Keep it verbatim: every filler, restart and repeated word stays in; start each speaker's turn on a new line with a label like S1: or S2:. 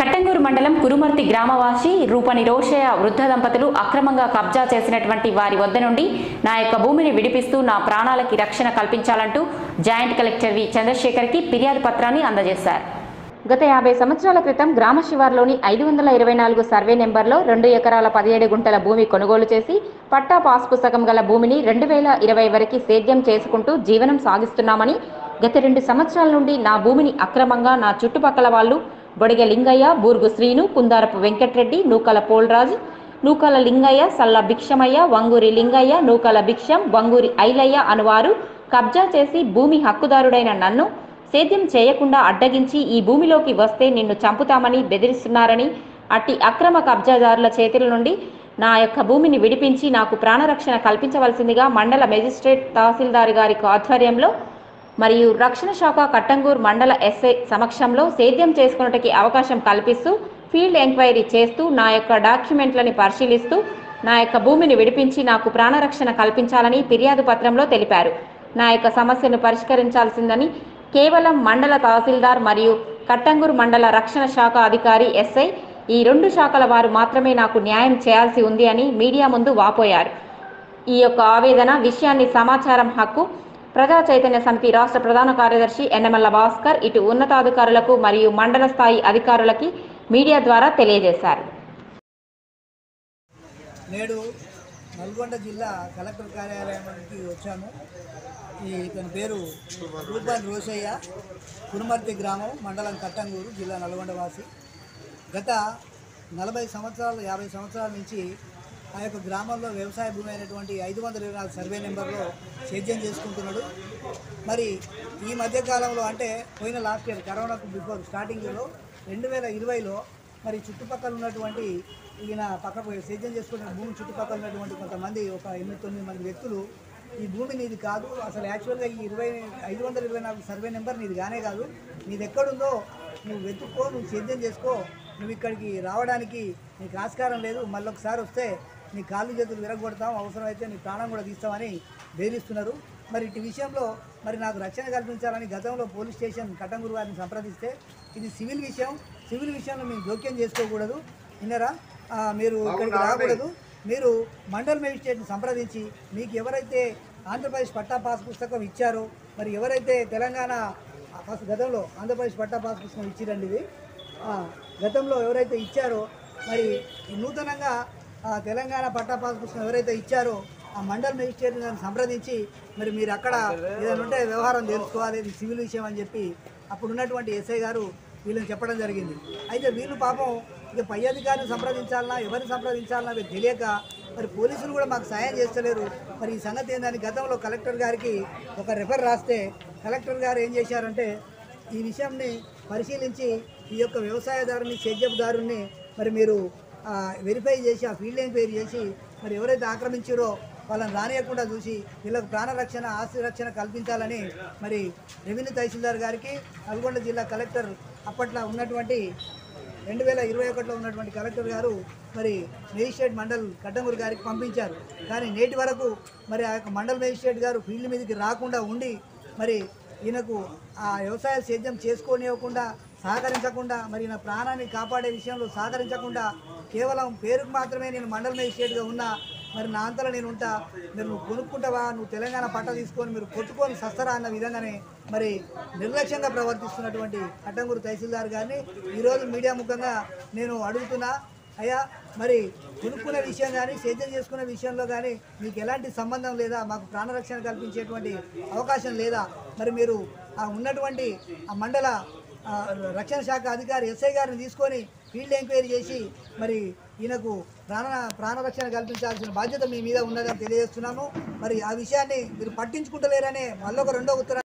S1: కట్టంగూరు మండలం కురుమర్తి గ్రామవాసి రూపని రోషయ్య వృద్ధ దంపతులు అక్రమంగా కబ్జా చేసినటువంటి వారి వద్ద నుండి నా యొక్క భూమిని విడిపిస్తూ నా ప్రాణాలకి రక్షణ కల్పించాలంటూ జాయింట్ కలెక్టర్ వి చంద్రశేఖర్కి ఫిర్యాదు పత్రాన్ని అందజేశారు. గత యాభై సంవత్సరాల క్రితం గ్రామ శివార్లోని ఐదు వందల ఇరవై నాలుగు సర్వే నెంబర్లో రెండు ఎకరాల పదిహేడు గుంటల భూమి కొనుగోలు చేసి పట్టా పాస్ పుస్తకం గల భూమిని రెండు వేల ఇరవై వరకు సేద్యం చేసుకుంటూ జీవనం సాగిస్తున్నామని, గత రెండు సంవత్సరాల నుండి నా భూమిని అక్రమంగా నా చుట్టుపక్కల వాళ్ళు బొడిగ లింగయ్య, బూర్గు శ్రీను, కుందారపు వెంకట్రెడ్డి, నూకల పోల్రాజు, నూకల లింగయ్య, సల్ల భిక్షమయ్య, వంగూరి లింగయ్య, నూకల భిక్షం, వంగూరి ఐలయ్య అనువారు కబ్జా చేసి భూమి హక్కుదారుడైన నన్ను సేద్యం చేయకుండా అడ్డగించి ఈ భూమిలోకి వస్తే నిన్ను చంపుతామని బెదిరిస్తున్నారని, అట్టి అక్రమ కబ్జాదారుల చేతుల నుండి నా యొక్క భూమిని విడిపించి నాకు ప్రాణరక్షణ కల్పించవలసిందిగా మండల మెజిస్ట్రేట్ తహసీల్దార్ గారి ఆధ్వర్యంలో మరియు రక్షణ శాఖ కట్టంగూరు మండల ఎస్ఐ సమక్షంలో సేద్యం చేసుకున్నట్టుకి అవకాశం కల్పిస్తూ ఫీల్డ్ ఎంక్వైరీ చేస్తూ నా యొక్క డాక్యుమెంట్లని పరిశీలిస్తూ నా యొక్క భూమిని విడిపించి నాకు ప్రాణరక్షణ కల్పించాలని ఫిర్యాదు పత్రంలో తెలిపారు. నా యొక్క సమస్యను పరిష్కరించాల్సిందని కేవలం మండల తహసీల్దార్ మరియు కట్టంగూరు మండల రక్షణ శాఖ అధికారి ఎస్ఐ ఈ రెండు శాఖల వారు మాత్రమే నాకు న్యాయం చేయాల్సి ఉంది అని మీడియా ముందు వాపోయారు. ఈ యొక్క ఆవేదన విషయాన్ని సమాచారం హక్కు ప్రజా చైతన్య సమితి రాష్ట్ర ప్రధాన కార్యదర్శి ఎన్నమల్ల భాస్కర్ ఇటు ఉన్నతాధికారులకు మరియు మండల స్థాయి అధికారులకి మీడియా ద్వారా తెలియజేశారు.
S2: నేడు నల్గొండ జిల్లా కలెక్టర్ కార్యాలయానికి వచ్చాము. ఈ ఇతని పేరు రూపని రోషయ్య, కురుమర్తి గ్రామం, మండలం కట్టంగూరు, జిల్లా నల్గొండ వాసి. గత నలభై సంవత్సరాలు యాభై సంవత్సరాల నుంచి ఆ యొక్క గ్రామంలో వ్యవసాయ భూమి అయినటువంటి ఐదు వందల ఇరవై నాలుగు సర్వే నెంబర్లో సేద్యం చేసుకుంటున్నాడు. మరి ఈ మధ్యకాలంలో అంటే పోయిన లాస్ట్ ఇయర్ కరోనాకు బిఫోర్ స్టార్టింగ్లో రెండు వేల ఇరవైలో మరి చుట్టుపక్కల ఉన్నటువంటి ఈయన పక్క సేద్యం చేసుకునే భూమి చుట్టుపక్కల ఉన్నటువంటి కొంతమంది ఒక ఎనిమిది తొమ్మిది మంది వ్యక్తులు ఈ భూమి నీది కాదు, అసలు యాక్చువల్గా ఈ ఇరవై ఐదు వందల ఇరవై నాలుగు సర్వే నెంబర్ నీది కానే కాదు, నీది ఎక్కడుందో నువ్వు వెతుక్కో, నువ్వు సేద్యం చేసుకో, నువ్వు ఇక్కడికి రావడానికి నీకు ఆస్కారం లేదు, మళ్ళీ ఒకసారి వస్తే నీ కాళ్ళు చేతులు విరగొడతాం, అవసరమైతే నీ ప్రాణం కూడా తీస్తామని బెదిరిస్తున్నారు. మరి ఇటు విషయంలో మరి నాకు రక్షణ కల్పించాలని గతంలో పోలీస్ స్టేషన్ కట్టంగూరు వారిని సంప్రదిస్తే ఇది సివిల్ విషయం, సివిల్ విషయంలో మేము జోక్యం చేసుకోకూడదు, విన్నరా, మీరు ఇక్కడికి రాకూడదు, మీరు మండల్ మేజిస్ట్రేట్ని సంప్రదించి మీకు ఎవరైతే ఆంధ్రప్రదేశ్ పట్టా పాస్ పుస్తకం ఇచ్చారో, మరి ఎవరైతే తెలంగాణ గతంలో ఆంధ్రప్రదేశ్ పట్టా పాస్ పుస్తకం ఇచ్చిరండి, ఇది గతంలో ఎవరైతే ఇచ్చారో మరి నూతనంగా తెలంగాణ పట్టా పాస్ పుస్తకం ఎవరైతే ఇచ్చారో ఆ మండల్ మేజిస్ట్రేట్ గారిని సంప్రదించి మరి మీరు అక్కడ ఏదైనా ఉంటే వ్యవహారం తెలుసుకోవాలి, ఇది సివిల్ విషయం అని చెప్పి అప్పుడు ఉన్నటువంటి ఎస్ఐ గారు వీళ్ళని చెప్పడం జరిగింది. అయితే వీళ్ళు పాపం ఇక పై అధికారిని సంప్రదించాలన్నా ఎవరిని సంప్రదించాలన్నా అవి తెలియక మరి పోలీసులు కూడా మాకు సాయం చేస్తలేరు. మరి ఈ సంగతి ఏందని గతంలో కలెక్టర్ గారికి ఒక రెఫర్ రాస్తే కలెక్టర్ గారు ఏం చేశారంటే ఈ విషయాన్ని పరిశీలించి ఈ యొక్క వ్యవసాయదారుని సేద్యపుదారుని మరి మీరు వెరిఫై చేసి ఆ ఫీల్డ్ ఎంక్వైరీ చేసి మరి ఎవరైతే ఆక్రమించారో వాళ్ళని రానియకుండా చూసి వీళ్ళకు ప్రాణరక్షణ ఆస్తి రక్షణ కల్పించాలని మరి రెవెన్యూ తహసీల్దార్ గారికి నల్గొండ జిల్లా కలెక్టర్ అప్పట్లో ఉన్నటువంటి రెండు వేల ఇరవై ఒకటిలో ఉన్నటువంటి కలెక్టర్ గారు మరి మేజిస్ట్రేట్ మండల్ కట్టంగూరు గారికి పంపించారు. కానీ నేటి వరకు మరి ఆ యొక్క మండల్ మేజిస్ట్రేట్ గారు ఫీల్డ్ మీదకి రాకుండా ఉండి మరి ఈయనకు ఆ వ్యవసాయ సేద్యం చేసుకోనివ్వకుండా సహకరించకుండా మరి నా ప్రాణాన్ని కాపాడే విషయంలో సహకరించకుండా కేవలం పేరుకు మాత్రమే నేను మండల్ మేజిస్ట్రేట్గా ఉన్నా, మరి నా అంతలో నేను ఉంటా, మీరు నువ్వు కొనుక్కుంటావా, నువ్వు తెలంగాణ పట్ట తీసుకొని మీరు కొట్టుకొని సస్తరా అన్న విధంగానే మరి నిర్లక్ష్యంగా ప్రవర్తిస్తున్నటువంటి కట్టంగూరు తహసీల్దార్ గారిని ఈరోజు మీడియా ముఖంగా నేను అడుగుతున్నా, అయ్యా మరి కొనుక్కునే విషయం కానీ సేద్యం చేసుకునే విషయంలో కానీ మీకు ఎలాంటి సంబంధం లేదా, మాకు ప్రాణరక్షణ కల్పించేటువంటి అవకాశం లేదా, మరి మీరు ఆ ఉన్నటువంటి ఆ మండల రక్షణ శాఖ అధికారి ఎస్ఐ గారిని తీసుకొని ఫీల్డ్ ఎంక్వైరీ చేసి మరి ఈయనకు ప్రాణ ప్రాణరక్షణ కల్పించాల్సిన బాధ్యత మీ మీద ఉన్నదని తెలియజేస్తున్నాము. మరి ఆ విషయాన్ని మీరు పట్టించుకుంటలేరనే మళ్ళొక రెండో ఉత్తరం